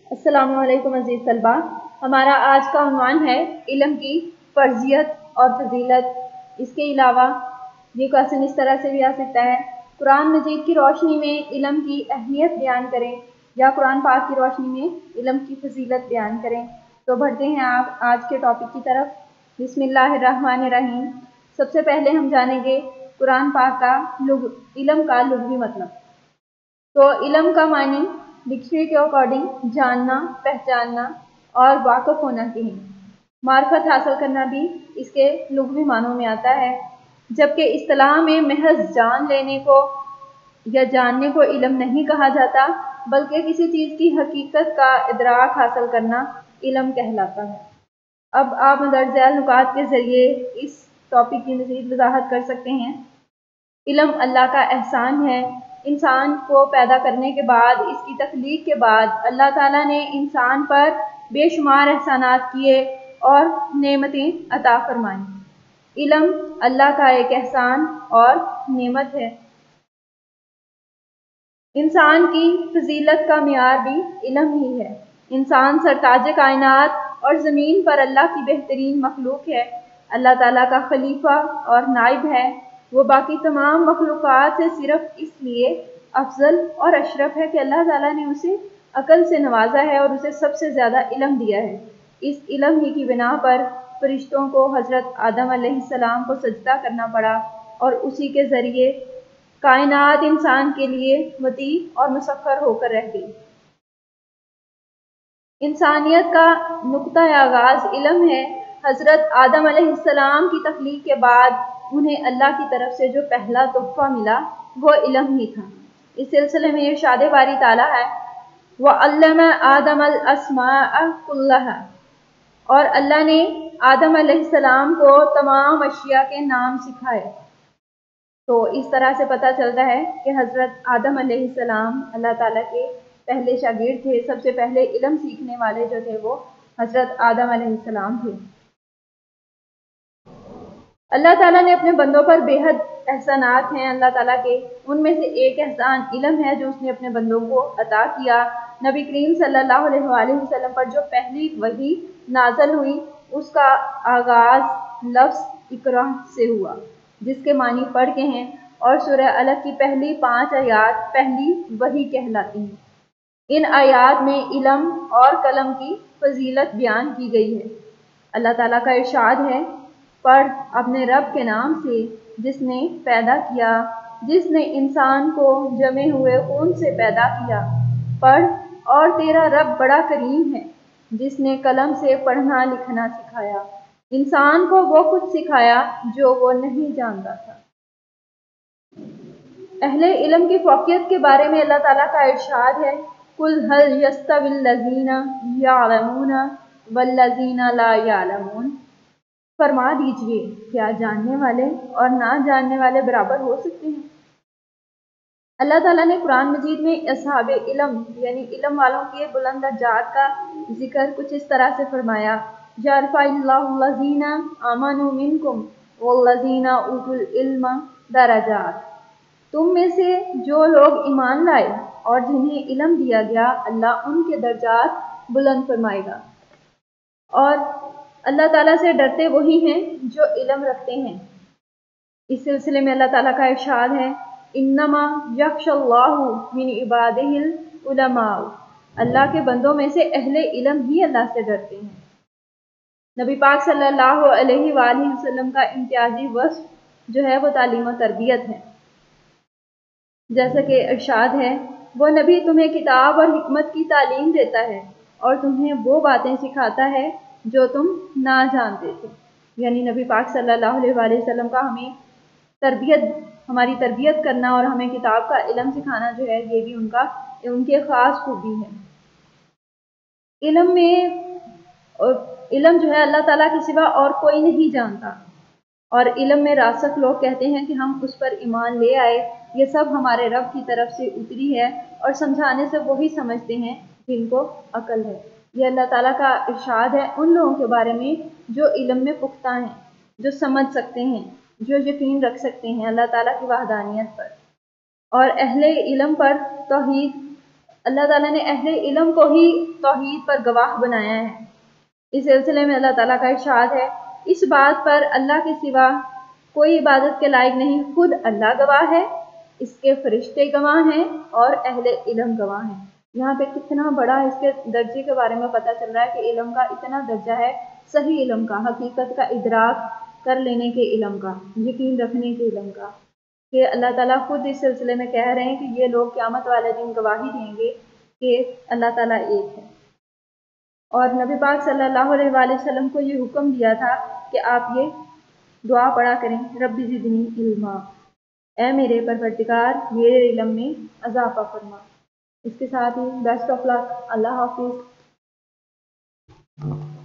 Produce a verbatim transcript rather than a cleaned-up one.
السلام علیکم عزیز طلبہ، ہمارا آج کا عنوان ہے علم کی فرضیت اور فضیلت۔ اس کے علاوہ یہ کویشچن اس طرح سے بھی آ سکتا ہے، قرآن مجید کی روشنی میں علم کی اہمیت بیان کریں یا قرآن پاک کی روشنی میں علم کی فضیلت بیان کریں۔ تو بڑھتے ہیں آپ آج کے ٹاپک کی طرف۔ بسم اللہ الرحمن الرحیم۔ سب سے پہلے ہم جانیں گے قرآن پاک کا علم کا لغوی مطلب۔ تو علم کا معنی ڈکشنری کے اکارڈنگ جاننا، پہچاننا اور واقف ہونا کے ہیں۔ معرفت حاصل کرنا بھی اس کے لغوی معنوں میں آتا ہے، جبکہ اصطلاح میں محض جان لینے کو یا جاننے کو علم نہیں کہا جاتا، بلکہ کسی چیز کی حقیقت کا ادراک حاصل کرنا علم کہلاتا ہے۔ اب آپ مندرجہ ذیل نکات کے ذریعے اس ٹاپک کی مزید وضاحت کر سکتے ہیں۔ علم اللہ کا احسان ہے۔ انسان کو پیدا کرنے کے بعد، اس کی تخلیق کے بعد اللہ تعالیٰ نے انسان پر بے شمار احسانات کیے اور نعمتیں عطا فرمائیں۔ علم اللہ کا ایک احسان اور نعمت ہے۔ انسان کی فضیلت کا معیار بھی علم ہی ہے۔ انسان سرتاج کائنات اور زمین پر اللہ کی بہترین مخلوق ہے۔ اللہ تعالیٰ کا خلیفہ اور نائب ہے۔ وہ باقی تمام مخلوقات سے صرف اس لیے افضل اور اشرف ہے کہ اللہ تعالیٰ نے اسے عقل سے نوازا ہے اور اسے سب سے زیادہ علم دیا ہے۔ اس علم ہی کی بنا پر فرشتوں کو حضرت آدم علیہ السلام کو سجدہ کرنا پڑا اور اسی کے ذریعے کائنات انسان کے لیے مطیع اور مسخر ہو کر رہ گئی۔ انسانیت کا نقطہ آغاز علم ہے۔ حضرت آدم علیہ السلام کی تخلیق کے بعد انہیں اللہ کی طرف سے جو پہلا تحفہ ملا وہ علم ہی تھا۔ اس سلسلے میں ارشاد باری تعالیٰ ہے وَعَلَّمَ آدَمَ الْأَسْمَاءَ كُلَّهَا، اور اللہ نے آدم علیہ السلام کو تمام اشیاء کے نام سکھائے۔ تو اس طرح سے پتہ چلتا ہے کہ حضرت آدم علیہ السلام اللہ تعالیٰ کے پہلے شاگرد تھے۔ سب سے پہلے علم سیکھنے والے جو تھے وہ حضرت آدم علیہ السلام تھے۔ اللہ تعالیٰ نے اپنے بندوں پر بے حد احسانات ہیں اللہ تعالیٰ کے۔ ان میں سے ایک احسان علم ہے جو اس نے اپنے بندوں کو عطا کیا۔ نبی کریم صلی اللہ علیہ وآلہ وسلم پر جو پہلی وحی نازل ہوئی اس کا آغاز لفظ اقرا سے ہوا، جس کے معنی پڑھ کے ہیں، اور سورہ علق کی پہلی پانچ آیات پہلی وحی کہلاتی ہیں۔ ان آیات میں علم اور قلم کی فضیلت بیان کی گئی ہے۔ اللہ تعالیٰ کا ارشاد ہے پڑھ اپنے رب کے نام سے جس نے پیدا کیا، جس نے انسان کو جمے ہوئے خون سے پیدا کیا۔ پڑھ اور تیرا رب بڑا کریم ہے جس نے قلم سے پڑھنا لکھنا سکھایا، انسان کو وہ کچھ سکھایا جو وہ نہیں جانتا تھا۔ اہل علم کی فوقیت کے بارے میں اللہ تعالیٰ کا ارشاد ہے قُلْ هَلْ يَسْتَوِي الَّذِينَ يَعْلَمُونَ وَالَّذِينَ لَا يَعْلَمُونَ، فرما دیجئے کیا جاننے والے اور نہ جاننے والے برابر ہو سکتے ہیں؟ اللہ تعالیٰ نے قرآن مجید میں اصحاب علم یعنی علم والوں کے بلند درجات کا ذکر کچھ اس طرح سے فرمایا یَرْفَعِ اللَّهُ الَّذِينَ آمَنُوا مِنْکُمْ وَالَّذِينَ أُوتُوا الْعِلْمَ دَرَجَاتٍ، تم میں سے جو لوگ ایمان لائے اور جنہیں علم دیا گیا اللہ ان کے درجات بلند فرمائے گا۔ اور اللہ تعالیٰ سے ڈرتے وہی ہیں جو علم رکھتے ہیں۔ اس سلسلے میں اللہ تعالیٰ کا ارشاد ہے انما یخشی اللہ من عبادہ العلماء، اللہ کے بندوں میں سے اہل علم ہی اللہ سے ڈرتے ہیں۔ نبی پاک صلی اللہ علیہ وآلہ وسلم کا امتیازی وصف جو ہے وہ تعلیم و تربیت ہے۔ جیسا کہ ارشاد ہے وہ نبی تمہیں کتاب اور حکمت کی تعلیم دیتا ہے اور تمہیں وہ باتیں سکھاتا ہے جو تم نہ جانتے تھے۔ یعنی نبی پاک صلی اللہ علیہ وآلہ وسلم کا ہمیں تربیت ہماری تربیت کرنا اور ہمیں کتاب کا علم سکھانا جو ہے یہ بھی ان کا ان کے خاص خوبی ہے۔ علم میں علم جو ہے اللہ تعالیٰ کے سوا اور کوئی نہیں جانتا، اور علم میں راسخ لوگ کہتے ہیں کہ ہم اس پر ایمان لے آئے، یہ سب ہمارے رب کی طرف سے اتری ہے اور سمجھانے سے وہی سمجھتے ہیں جن کو عقل ہے۔ یہ اللہ تعالیٰ کا ارشاد ہے ان لوگوں کے بارے میں جو علم میں پختہ ہیں، جو سمجھ سکتے ہیں، جو یقین رکھ سکتے ہیں اللہ تعالیٰ کی وحدانیت پر اور اہل علم پر توحید اللہ تعالیٰ نے اہل علم کو ہی توحید پر گواہ بنایا ہے۔ اس سلسلے میں اللہ تعالیٰ کا ارشاد ہے، اس بات پر اللہ کے سوا کوئی عبادت کے لائق نہیں، خود اللہ گواہ ہے، اس کے فرشتے گواہ ہیں اور اہل علم گواہ ہیں۔ یہاں پہ کتنا بڑا اس کے درجے کے بارے میں پتہ چل رہا ہے کہ علم کا اتنا درجہ ہے، صحیح علم کا، حقیقت کا ادراک کر لینے کے علم کا، یقین رکھنے کے علم کا، کہ اللہ تعالیٰ خود اس سلسلے میں کہہ رہے ہیں کہ یہ لوگ قیامت والے دن گواہی دیں گے کہ اللہ تعالیٰ ایک ہے۔ اور نبی پاک صلی اللہ علیہ وآلہ وسلم کو یہ حکم دیا تھا کہ آپ یہ دعا پڑھا کریں، رب زدنی علما، اے میرے پروردگار میرے علم میں اضافہ فرما۔ اس کے ساتھ ہی بیسٹ آف لک، اللہ حافظ۔